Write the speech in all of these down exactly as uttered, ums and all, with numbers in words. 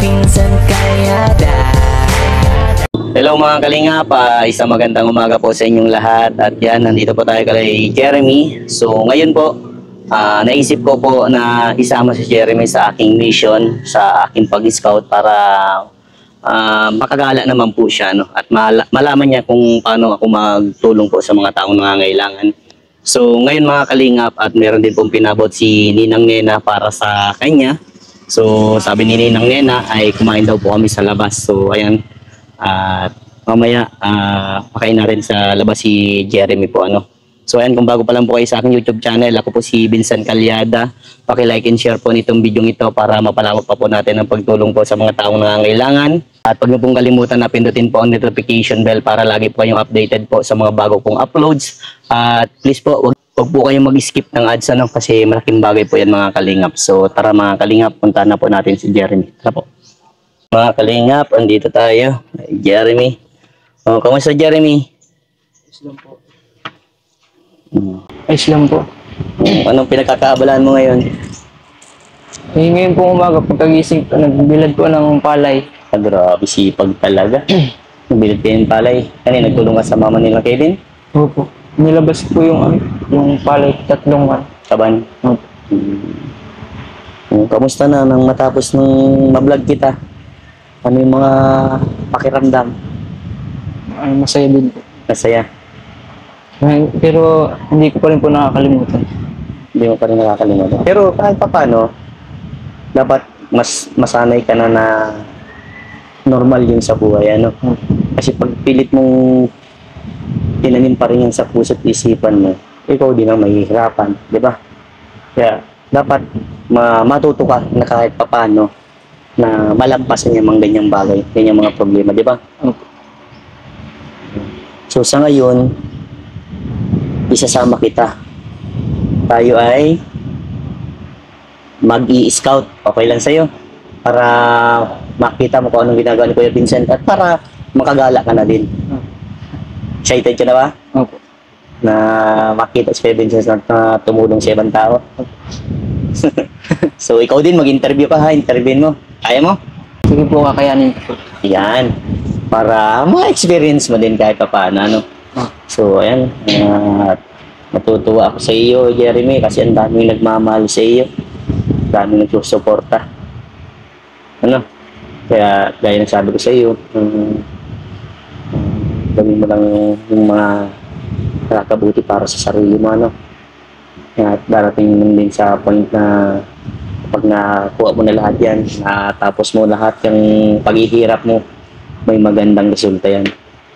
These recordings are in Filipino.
Vincent Calyada. Hello mga kalingap, uh, isang magandang umaga po sa inyong lahat. At yan, nandito po tayo kay Jeremy. So ngayon po, uh, naisip ko po na isama si Jeremy sa aking mission, sa aking pag-scout para uh, makagala naman po siya, no? At mal malaman niya kung paano ako magtulong po sa mga taong nangangailangan. So ngayon mga kalingap, at meron din pong pinabot si Ninang Nena para sa kanya. So sabi ni Ninang Nena ay kumain daw po kami sa labas. So ayan, at uh, mamaya uh, pakain na rin sa labas si Jeremy po, ano. So ayan, kung bago pa lang po kayo sa aking YouTube channel, ako po si Vincent Calyada. Paki-like and share po nitong video ito para mapalawak pa po natin ang pagtulong po sa mga taong nangangailangan. At huwag niyo pong kalimutan na pindutin po ang notification bell para lagi po kayong updated po sa mga bago pong uploads. At please po, wag, wag po kayong mag-skip ng ads, ano, kasi malaking bagay po yan mga kalingap. So tara mga kalingap, punta na po natin si Jeremy. Tara po. Mga kalingap, andito tayo. Jeremy. Oh, kamusta Jeremy? Ayos lang po. Hmm. Ayos lang po. Anong pinagkakaabalaan mo ngayon? Eh, ngayon po umaga, pagkagising ko, nagbilad po ng palay. Ah, grabe, sipag talaga. Nagbilad kayo ng palay. Kanina, nagtulong ka sa mama nila Kevin? Opo. Nilabas po yung, yung palay, tatlong man. Kaban? Opo. Hmm. Kamusta na nang matapos nung ma-vlog kita? Ano yung mga pakiramdam? Ay, masaya din po. Masaya. Ay, pero hindi ko pa rin po nakakalimutan. Hindi mo pa rin nakakalimutan. Pero kahit pa paano, dapat mas masanay ka na na normal yun sa buhay, ano? Hmm. Kasi pag pilit mong tinanim pa rin yan sa puso't isipan mo, ikaw din ang mahihirapan, di ba? Kaya dapat ma matuto ka na kahit pa paano na malampasan yung mga ganyang bagay, ganyang mga problema, di ba? Opo. So sa ngayon, isasama kita. Tayo ay mag-i-scout. Okay lang sa'yo? Para makita mo kung anong ginagawa ni Kuya Vincent at para makagala ka na din. Excited ka na ba? Opo. Na makita si Kuya Vincent na tumulong sa ibang tao? So ikaw din, mag-interview ka ha, interviewin mo. Kaya mo? Sige po, kakayanin po. Yan. Para ma-experience mo din kahit pa paano, ano? So ayan, uh, matutuwa ako sa iyo Jeremy kasi ang daming nagmamahal sa iyo, daming nagsusuporta, ano, kaya gaya ng sabi ko sa iyo, um, um, gawin mo lang yung mga nakakabuti para sa sarili mo, ano. At darating din sa point na pag nakuha mo na lahat yan, natapos mo lahat yung paghihirap mo, may magandang resulta yan.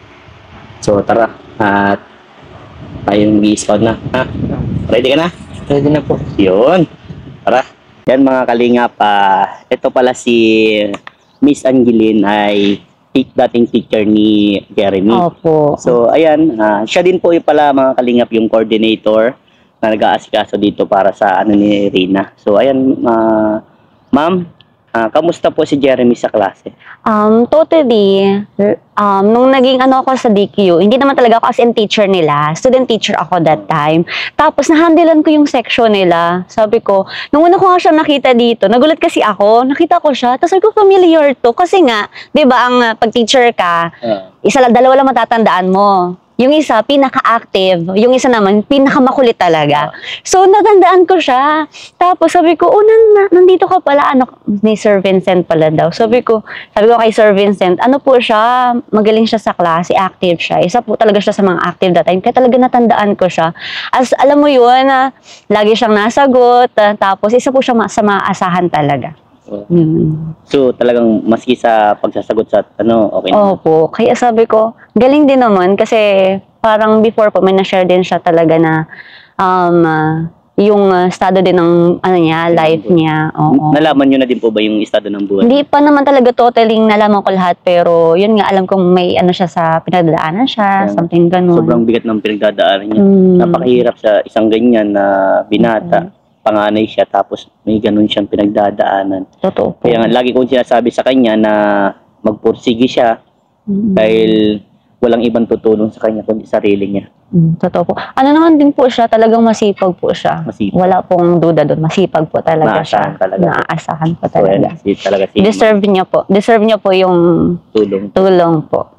So tara, at tayong mag-i-scout na. Ha? Ready ka na? Ready na po. Yun. Tara. Yan mga kalingap. Uh, ito pala si Miss Angeline ay dating teacher ni Jeremy. Opo. So ayan, uh, siya din po yung pala mga kalingap yung coordinator na nag-aasikaso dito para sa ano ni Rina. So ayan, uh, ma'am, uh, kamusta po si Jeremy sa klase? Um, totally, um, nung naging ano ako sa D Q, hindi naman talaga ako as in teacher nila. Student teacher ako that time. Tapos nahandilan ko yung section nila. Sabi ko, nung una ko nga siya nakita dito, nagulat kasi ako, nakita ko siya, tapos sabi ko, familiar to. Kasi nga, di ba, ang uh, pag-teacher ka, uh. isa lang, dalawa lang matatandaan mo. Yung isa, pinaka-active. Yung isa naman, pinaka-makulit talaga. So, natandaan ko siya. Tapos, sabi ko, oh, nan nandito ka pala. Ano, ni Sir Vincent pala daw. Sabi ko, sabi ko kay Sir Vincent, ano po siya, magaling siya sa klase, active siya. Isa po talaga siya sa mga active that time. Kaya talaga natandaan ko siya. As, alam mo yun, uh, lagi siyang nasagot. Uh, tapos, isa po siya sa maasahan talaga. Hmm. So talagang maski sa pagsasagot sa ano, okay na? Opo, kaya sabi ko, galing din naman kasi parang before po may na-share din siya talaga na um, uh, yung uh, estado din ng ano niya, life niya. Oo. Nalaman niyo na din po ba yung estado ng buhay? Hindi pa naman talaga totally nalaman ko lahat, pero yun nga, alam kong may ano siya sa pinagdadaanan siya, yeah. Something ganun. Sobrang bigat ng pinagdadaanan niya. Hmm. Napakahirap sa isang ganyan na binata. Okay. Panganay siya, tapos may ganun siyang pinagdadaanan. Totoo po. Kaya nga, lagi kong sinasabi sa kanya na magpursige siya, mm-hmm. dahil walang ibang tutulong sa kanya kundi sarili niya. Mm, totoo po. Ano naman din po siya, talagang masipag po siya. Masipag. Wala pong duda doon. Masipag po talaga Naasahan siya. talaga. Naaasahan po So, talaga. yan, si, talaga si Deserve niya po. Deserve niya po yung tulong. tulong po.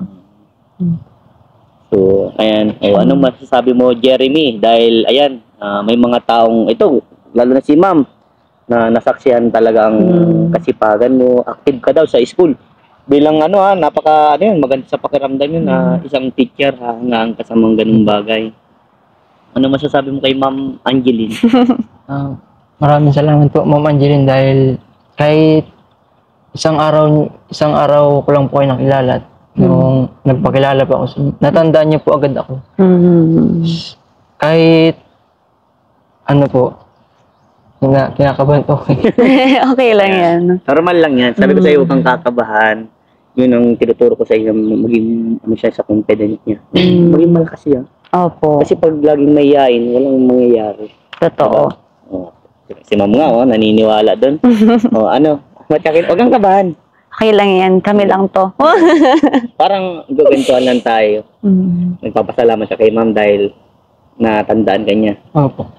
So, ayan. Eh, anong masasabi mo, Jeremy? Dahil, ayan, ah, may mga taong, ito, lalo na si ma'am, na nasaksihan talaga ang Mm. kasipagan mo. Active ka daw sa school. Bilang ano ha, napaka, ano yun, maganda sa pakiramdam yun na isang teacher ha, hangaan ka sa mga ganung bagay. Ano masasabi mo kay Ma'am Angeline? Ah, maraming salamat po, Ma'am Angeline, dahil kahit isang araw, isang araw ko lang po kayo nakilala at nung nagpakilala pa ako sa inyo, natandaan niyo po agad ako. Mm. Kahit ano po, kina, kinakabahan po ako. Okay lang yan. Normal lang yan. Sabi ko sa iyo, huwag kang kakabahan. Yun ang tinuturo ko sa iyo, maging ano siya sa confident niya. Mm. Maging malakas siya. Opo. Kasi pag laging mayayain, walang mangyayari. Totoo. Oh, si Ma'am nga, oh, naniniwala doon. oh, ano, matyakin, huwag kang kabahan. Okay lang yan. Kami lang to. Parang gagantuhan lang tayo. Mm. Nagpapasalamat siya kay Ma'am dahil natandaan ka niya. Opo.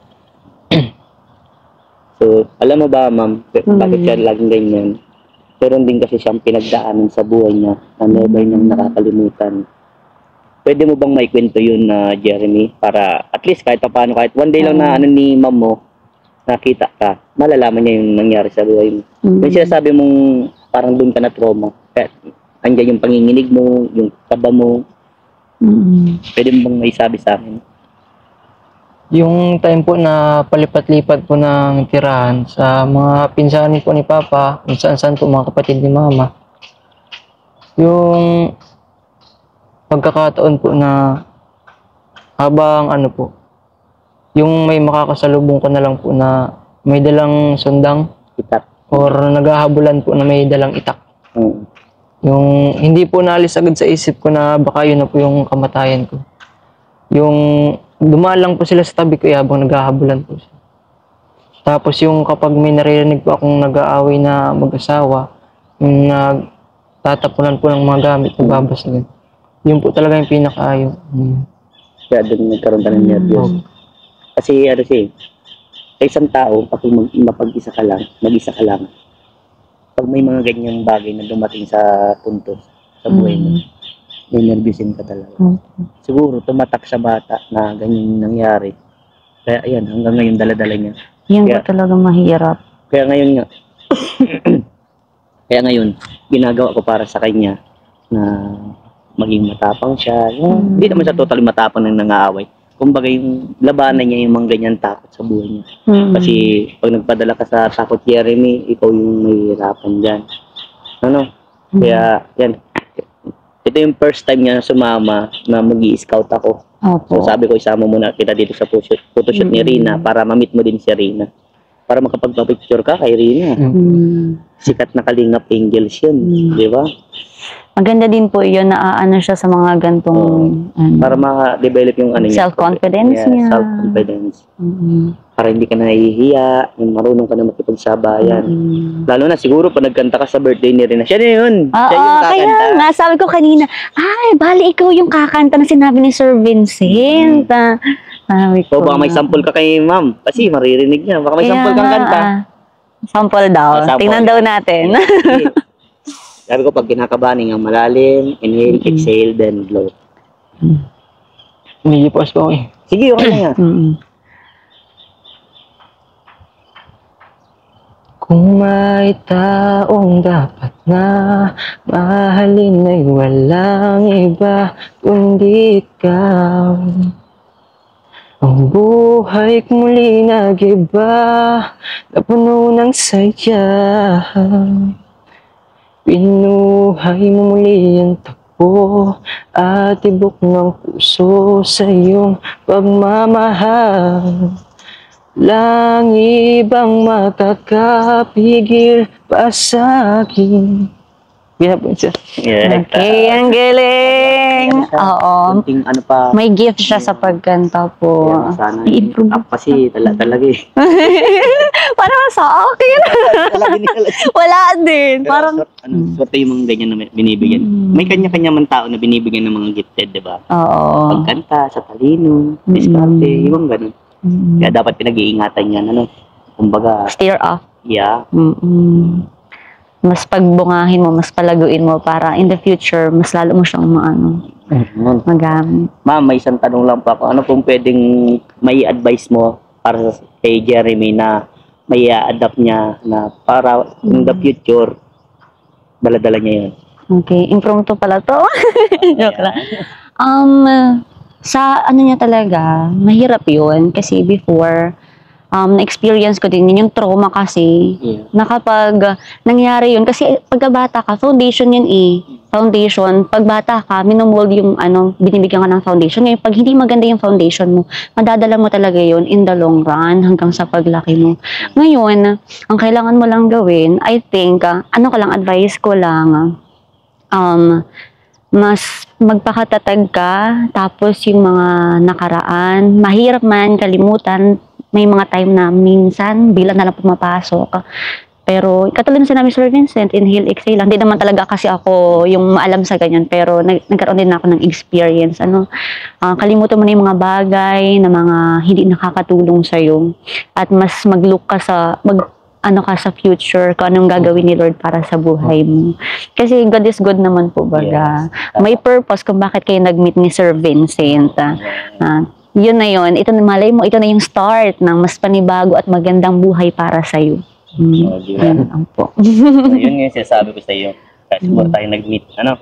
So, alam mo ba, Ma'am, bakit siya laging ganyan? Meron din kasi siyang pinagdaanan sa buhay niya na never niyang nakakalimutan. Pwede mo bang maikwento yun na Jeremy? Para at least kahit paano, kahit one day lang na ano ni Ma'am mo, nakita ka, malalaman niya yung nangyari sa buhay mo. Mm. Yung sinasabi mong parang doon ka na trauma, kaya andyan yung panginginig mo, yung kaba mo, Mm. pwede mo bang maisabi sa akin? Yung time po na palipat-lipat po ng tirahan sa mga pinsanin po ni Papa, kung saan-saan po mga kapatid ni Mama. Yung pagkakataon po na habang ano po, yung may makakasalubong ko na lang po na may dalang sundang Itak. or naghahabulan po na may dalang itak. Mm. Yung hindi po naalis agad sa isip ko na baka yun na po yung kamatayan ko. Yung dumaan lang po sila sa tabi ko eh, habang naghahabulan po siya. Tapos yung kapag may naririnig po akong nag-aaway na mag-asawa, yung nagtatapunan po ng mga gamit, nagbabasagin. Yun po talaga yung pinakaayaw. Hmm. Kaya doon nagkaroon ka ng nervyos. Oh. Kasi ano siya, sa isang tao, pag mag- mapag-isa ka lang, mag-isa ka lang, pag may mga ganyang bagay na dumating sa punto sa buhay mo, may nervousin ka talaga. Mm. Siguro tumatak sa bata na ganyan nangyari. Kaya ayan, hanggang ngayon dala-dala niya. Yan Kaya- po talaga mahirap. Kaya ngayon nga, kaya ngayon, ginagawa ko para sa kanya na maging matapang siya. Yung, Hindi naman siya totally matapang ng nangaaway. Kumbaga yung labanan niya yung mga ganyan takot sa buhay niya. Mm. Kasi pag nagpadala ka sa takot Jeremy, ikaw yung may hirapan dyan. Ano? Kaya, yan. Ito yung first time niya na sumama na mag-i-scout ako. Opo. So sabi ko, isama muna kita dito sa photoshoot, photoshoot ni Rina para ma-meet mo din si Rina. Para makapagpa-picture ka kay Rina. Mm. Sikat na Kalingap Angels yun. Mm. Di ba? Maganda din po yun na ano siya sa mga gantong ano, Para ma-develop yung ano niya. self-confidence Yeah, niya. self-confidence. Mm. Para hindi ka na nahihiya, yung marunong ka na makipagsabayan. Mm. Lalo na siguro pag nagkanta ka sa birthday ni Rina, siya na yun. Oo, Siya yung kaya kakanta. nga, sabi ko kanina, ay, bali ikaw yung kakanta na sinabi ni Sir Vincent. Ah, sabi O ko, baka may sample ka kay ma'am. Kasi maririnig niya. Baka may Kaya sample kang nga, kanta. ah. Sample daw. Ah, sample. Tingnan daw natin. Okay. Sabi ko, pag kinakabahan, ang malalim, inhale, exhale, then blow. Medyo pause po ako eh. Sige, okay na yan. Mm. Kung may taong dapat na mahalin ay walang iba kundi ikaw. Ang buhay ko muli nag-iba, napuno ng saya. Pinuhay mo muli ang takbo at tibok ng puso sa iyong pagmamahal. Lang ibang makakapigil pa sa akin. Yan po siya. Yeah. Okay, ang galing. Oo. Kunting ano pa. May gift siya sa pagkanta po. Yan, sana. I-improve. Ako kasi tala, talaga eh. Para sa akin. Talaga nila. Wala din. Pero Parang, sort, ano, swerte yung mga ganyan na binibigyan. Mm. May kanya-kanya man tao na binibigyan ng mga gifted, di ba? oo. Pagkanta, sa talino, diskarte, Mm. yung ganun. Mm. Kaya dapat pinag-iingatan yan, ano? Kumbaga, Steer off. yeah. Mm-mm. Mas pagbungahin mo, mas palaguin mo para in the future, mas lalo mo siyang maano, Mm. magamit. Ma'am, may isang tanong lang pa ako. Ano pong pwedeng may advice mo para sa- kay Jeremy na may adapt niya na para in the future, dala-dala niya yun? Okay, impromptu pala to. Joke lang. Um, sa ano niya talaga, mahirap yun kasi before, um, na-experience ko din yun, yung trauma kasi, Yeah. na kapag uh, nangyari yun, kasi pagkabata ka, foundation yun eh. Foundation, pagbata ka, minumuld yung ano, binibigyan ka ng foundation. Ngayon, pag hindi maganda yung foundation mo, madadala mo talaga yun in the long run hanggang sa paglaki mo. Ngayon, ang kailangan mo lang gawin, I think, uh, ano ka lang, advice ko lang, um, mas magpakatatag ka, tapos yung mga nakaraan, mahirap man kalimutan, may mga time na minsan, bilang na lang pumapasok. Pero, katulad ng sinabi ni Sir Vincent, inhale, exhale lang. Hindi naman talaga kasi ako yung maalam sa ganyan, pero nag nagkaroon din ako ng experience. Ano, ah, kalimutan mo na yung mga bagay na mga hindi nakakatulong sa'yo. At mas mag-look ka sa, mag, ano ka sa future, kung anong gagawin ni Lord para sa buhay mo. Kasi God is good naman po, baga. May purpose kung bakit kayo nag-meet ni Sir Vincent. Ah, ah, yun na yun. Ito na, malay mo, ito na yung start ng mas panibago at magandang buhay para sa'yo. Hmm. So, di ba? Yun lang po. So, yun nga yung sinasabi ko sa iyo. Kasi siguro tayo nag-meet. Ano?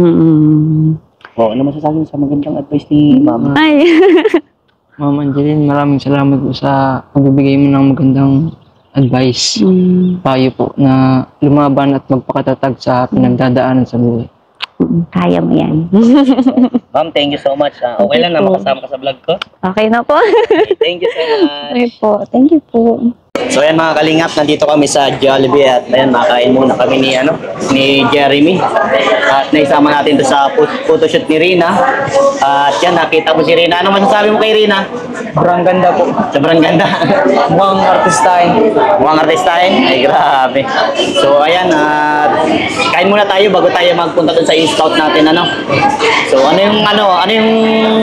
Mm. Oo, ano masasabi mo sa magandang advice ni Ma'am? Ay. Ma'am Angeline, maraming salamat po sa pagbibigay mo ng magandang advice. Mm. Payo po na lumaban at magpakatatag sa pinagdadaanan sa buhay. Mm, kaya mo yan. Ma'am, thank you so much. Ah, okay lang na po. makasama ka sa vlog ko. Okay na po. Thank you so much. Okay po. Thank you po. So ayan mga kalingap, nandito kami sa Jollibee at ayan, makain muna kami ni ano ni Jeremy at naisama natin to sa pho- photoshoot ni Rina at yan, nakita mo si Rina. Ano masasabi mo kay Rina? Sobrang ganda po. Sobrang ganda. Mukhang artistahin. Mukhang artistahin? Ay grabe. So ayan, at kain muna tayo bago tayo magpunta dun sa in-scout natin, ano. So ano yung ano, ano yung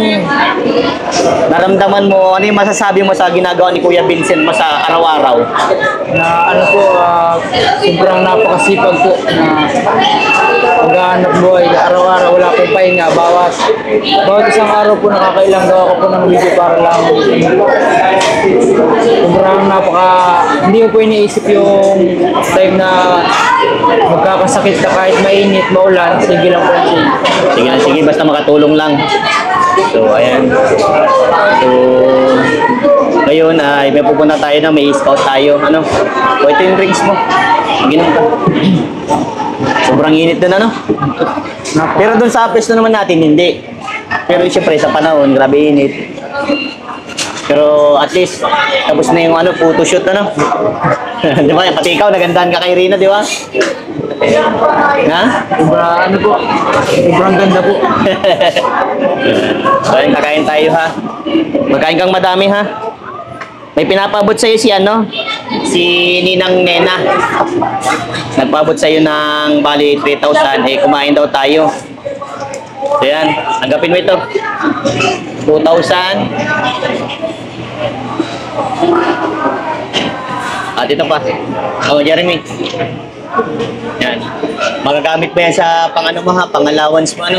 naramdaman mo, ano yung masasabi mo sa ginagawa ni Kuya Vincent mo sa araw-araw? Na ano po, ah, sobrang napakasipag po na maghahanap buhay. Araw-araw wala pong pahinga. Bawat, bawat isang araw po nakakailang gawa ko po ng video para lang sobrang napaka, hindi mo po iniisip yung time na magkakasakit ka kahit mainit, maulan, sige lang po sige. Sige na, sige, basta makatulong lang. So, ayan. So, ngayon ay may pupunta tayo na, may scout tayo. Ano? O, ito yung drinks mo. Ginom ka. Sobrang init din, ano? Pero dun sa pwesto naman natin, hindi. Pero siyempre, sa panahon, grabe init. Pero at least, tapos na yung ano, photoshoot, ano? Di ba? Pati ikaw, nagandahan ka kay Rina, di ba? Ha? Sobrang ano po, sobrang ganda po. So, ayun, kakain tayo, ha? Magkain kang madami, ha? May pinapabot sa'yo si ano? Si Ninang Nena. Nagpabot sa'yo ng bali three thousand. Eh, kumain daw tayo. So, yan. Tanggapin mo ito. two thousand. At ito pa. Oh, Jeremy. Yan. Magagamit mo yan sa pang-ano mo, ha? Pang-allowance mo, ano?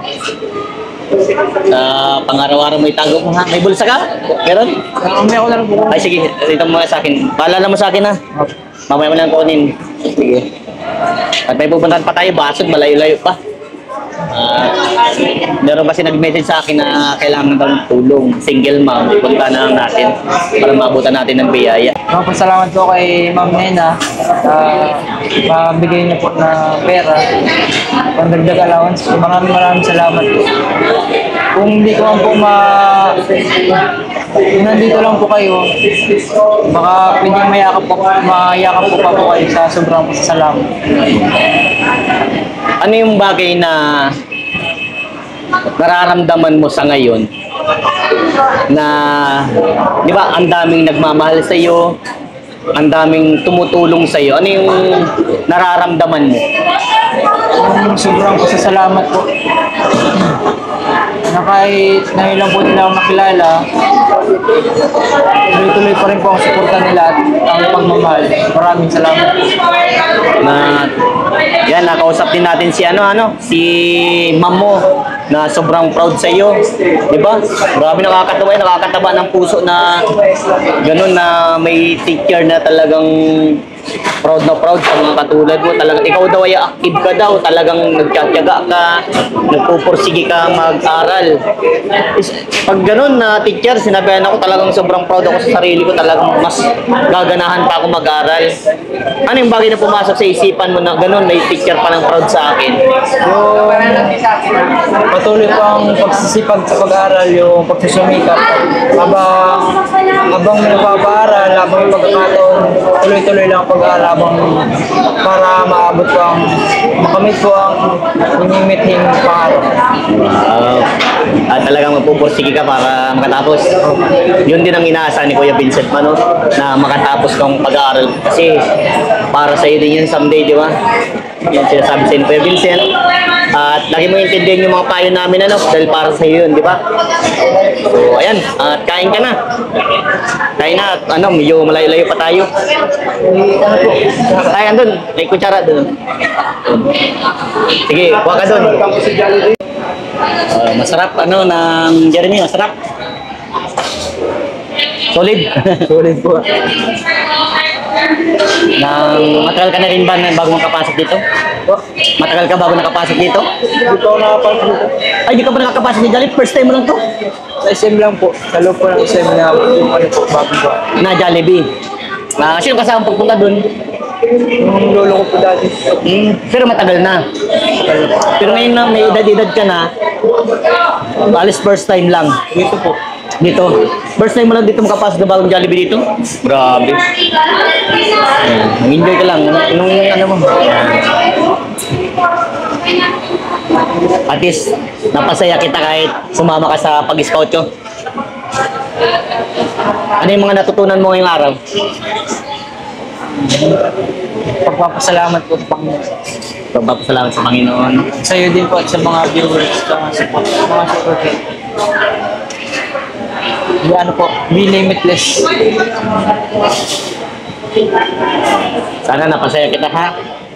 Sa pang-araw-araw mo itago mo, ha? May bulsa ka? Meron? Mamaya ko na lang po. Ay, sige. Ito mo sa akin. Paalala mo sa akin, ha? Mamaya mo lang kunin. Sige. At may pupuntahan pa tayo. Basod, malayo-layo pa. Ah, meron kasi nag-message sa akin na kailangan daw ng tulong. Single mom. Punta na lang natin para mabutan natin ng biyaya. Mapasalamat po kay Ma'am Nena sa pabigay niya po na pera, pandagdag allowance. Maraming maraming salamat po. Kung hindi ko man po ma... Kung nandito lang po kayo, baka pwedeng mayakap po, mayakap po pa po kayo sa sobrang pasasalamat. Ano yung bagay na nararamdaman mo sa ngayon na, di ba, ang daming nagmamahal sa iyo, ang daming tumutulong sa iyo. Ano yung nararamdaman mo? Yung sobrang pasasalamat po. Na kahit ngayon lang po nila ako nakilala, tuloy-tuloy pa rin po ang suporta nila at ang pagmamahal. Maraming salamat po. Na yan, nakausap din natin si ano ano, si ma'am mo na sobrang proud sa iyo, 'di ba? Grabe, nakakatawa, nakakataba ng puso na ganun na may teacher na talagang proud na proud sa mga katulad mo. Talagang ikaw daw ay active ka daw, talagang nagtyaga ka, nagpupursige ka mag-aral. Is, pag ganun na teacher, sinabihan ako, talagang sobrang proud ako sa sarili ko, talagang mas gaganahan pa ako mag-aral. Ano yung bagay na pumasok sa isipan mo na ganun, may teacher pa ng proud sa akin? Yung patuloy po ang pagsisipag sa pag-aaral, yung pagsusumikap. Habang, habang may nagpapaaral, habang may pagkakataon, tuloy-tuloy lang ang pag-aaral habang para maabot po ang, makamit po ang inimithing pangarap. Uh, at talagang magpupursige ka para makatapos. Yun din ang inaasahan ni Kuya Vincent Mano, na makatapos kang pag-aaral. Kasi para sa iyo din yun someday, di ba? Yan sinasabi sa Kuya Vincent. At lagi mo intindihin yung mga payo namin, ano, dahil para sa iyo yun, di ba? So, ayan. At kain ka na. Kain na. At ano, medyo malayo-layo pa tayo. Ay, andun. May kutsara doon. Sige, kuha ka doon. Uh, masarap, ano, ng Jeremy, masarap. Solid. Solid po. Nang matagal ka na rin ba na bago makapasok dito? Matagal ka bago nakapasok dito? Hindi po ako nakapasok dito. Ay, di ka pa nakakapasok ni Jollibee? First time mo lang to? Sa S M lang po. Sa loob po ng S M na yung ano po, bago po. Na Jollibee. Ah, sino kasama pagpunta dun? Yung lolo ko po dati. Hmm, pero matagal na. Pero ngayon na may edad-edad ka na, alis first time lang. Dito po. Dito. First time mo lang dito makapasok na bagong Jollibee dito? Grabe. Ayan, mag-enjoy ka lang. Anong ano mo? At least, napasaya kita kahit sumama ka sa pag-scout ko. Ano yung mga natutunan mo ngayong araw? Pagpapasalamat po sa Panginoon. Pagpapasalamat sa Panginoon. Sa iyo din po at sa mga viewers, sa mga support, mga support. Yung ano po, be limitless. Sana napasaya kita, ha?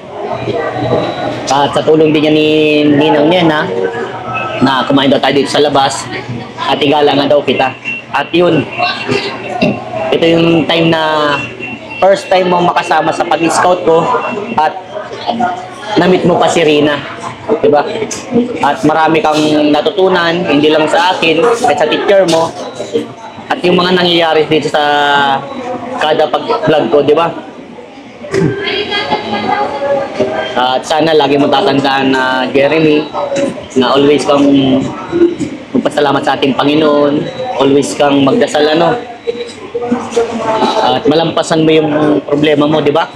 At sa tulong din niya ni Ninang niya na na kumain daw tayo dito sa labas at igala nga daw kita. At yun, ito yung time na first time mo makasama sa pag-scout ko at na-meet mo pa si Rina. Diba? At marami kang natutunan, hindi lang sa akin, kahit sa teacher mo. At yung mga nangyayari dito sa kada pag-vlog ko, di ba? At sana lagi mo tatandaan na Jeremy, na always kang magpasalamat sa ating Panginoon, always kang magdasal, ano, at malampasan mo yung problema mo, di ba?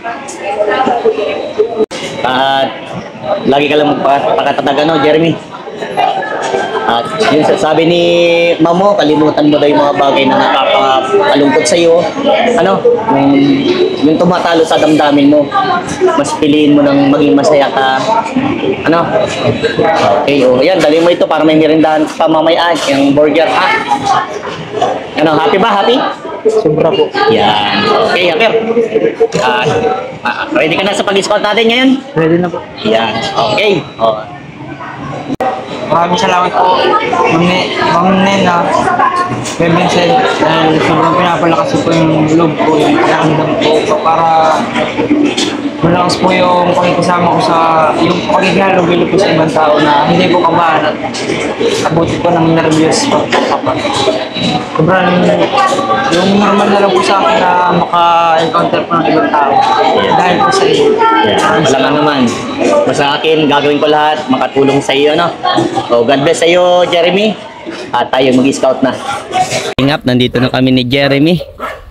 At lagi ka lang magpakatatag, ano, Jeremy. At yung sabi ni Mamo, kalimutan mo daw yung mga bagay na nakakakalungkot sa iyo. Ano, yung, yung tumatalo sa damdamin mo. Mas piliin mo nang maging masaya ka. Ano? Okay, oh, yan, dali mo ito para may merindahan pa mamaya, yung burger, ha? Ano, happy ba? Happy? Sobra po. Yan. Okay, Aper. At uh, ready ka na sa pag-scout natin ngayon? Ready na po. Yan. Okay. Oh. Maraming salamat po, Ma'am Ne- Ma'am Nena, Kuya Vincent, dahil sobrang pinapalakas po yung loob ko, yung panaramdam ko, para malakas po yung pakikisama ko sa, yung pakikihalog-ilog ko sa ibang tao na hindi po kabahan at abuti po ng nervyos po. Sobrang yung normal na lang po sa akin na maka-encounter po ng ibang tao dahil po sa iyo. Yeah, wala ka naman. Basta akin, gagawin ko lahat, makatulong sa iyo, no? So, God bless sa iyo, Jeremy. At tayo mag-scout na. Ingap, nandito na kami ni Jeremy.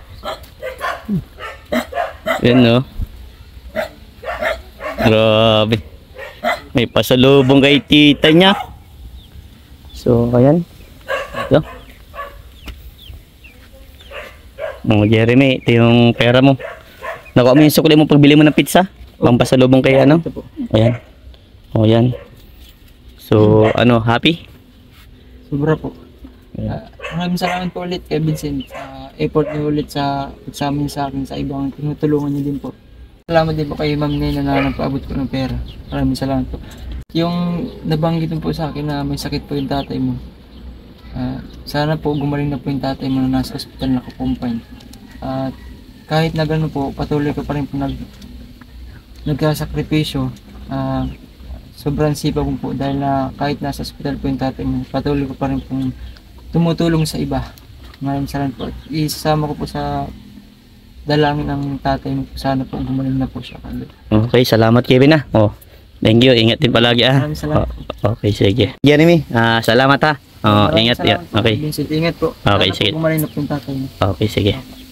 Yan, no? Grabe. May pasalubong kay tita niya. So, ayan. Ito. Oh, Jeremy, ito yung pera mo. Nakuha mo yung sukli mo pagbili mo ng pizza? Pang pasalubong kay ano? Ito po. Ayan. O yan. So, ano, happy? Sobra po. Yeah. Ah, maraming salamat po ulit kay Vincent sa effort niyo ulit sa pagsama niyo sa akin sa ibang tinutulungan niyo din po. Salamat din po kay Ma'am Nena na nagpaabot ko ng pera. Maraming salamat po. Yung nabanggit mo po sa akin na may sakit po yung tatay mo. Ah, sana po gumaling na po yung tatay mo na nasa ospital na nakakumpine. At kahit na gano'n po, patuloy ko pa rin po nag, nagkasakripisyo. Ah, sobrang sipag ko po dahil na kahit nasa ospital po yung tatay mo, patuloy ko pa rin pong tumutulong sa iba. Maraming salamat po. Isasama ko po sa dalangin ng tatay mo. Sana po gumaling na po siya. Okay, salamat Kevin ah. Oh, thank you. Ingat din palagi ah. Maraming salamat. Oh, okay, sige. Jeremy, ah, salamat ha. Oh, Maraming ingat. salamat po, Okay. Vincent, ingat po. Okay, Sana sige. po gumaling na po yung tatay mo. Okay, sige.